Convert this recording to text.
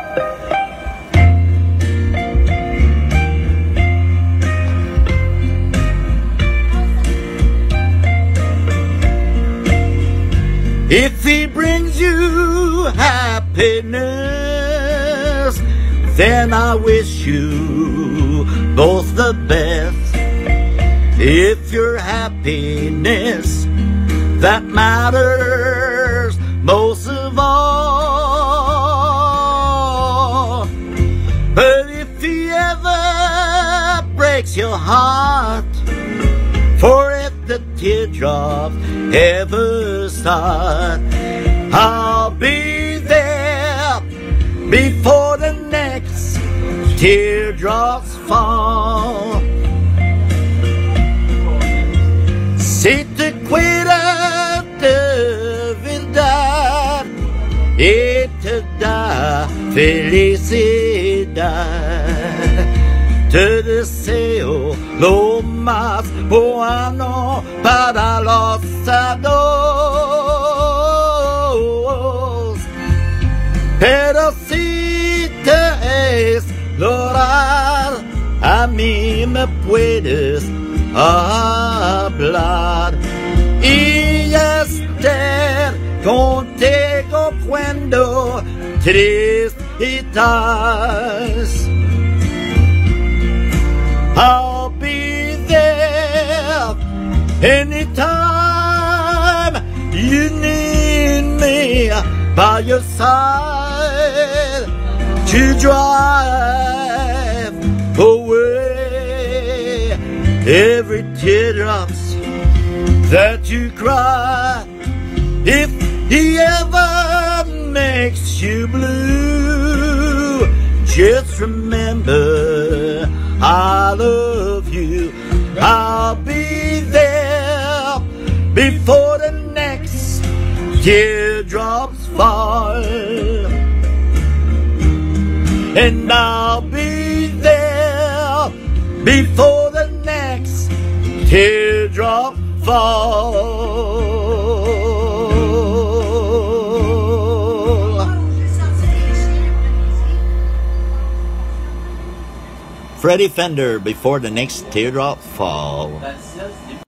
If he brings you happiness, then I wish you both the best. If your happiness that matters most of all, but if he ever breaks your heart, for if the teardrops ever start, I'll be there before the next teardrops fall. Si te cuida de verdad y te da felicidad, te deseo lo más bueno para los dos. Pero si te es llorar, a mí me puedes hablar y estar contigo cuando triste estás. I'll be there anytime you need me by your side to drive away every teardrops that you cry. If he ever makes you blue, just remember I love you. I'll be there before the next teardrops fall, and I'll be there before the next teardrop fall. Freddie Fender, Before the Next Teardrop Fall.